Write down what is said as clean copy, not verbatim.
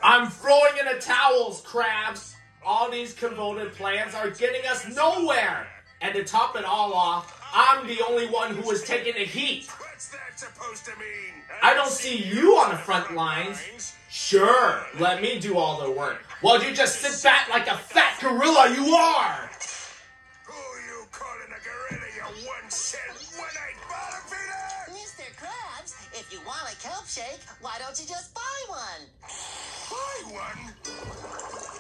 I'm throwing in the towels, Krabs. All these convoluted plans are getting us nowhere. And to top it all off, I'm the only one who is taking the heat. What's that supposed to mean? I don't see you on the front lines. Sure, let me do all the work. While you just sit back like a fat gorilla you are. Who you calling a gorilla, you one-cent, one-eyed bottom feeder? Mr. Krabs, if you want a kelp shake, why don't you just buy one? Buy one?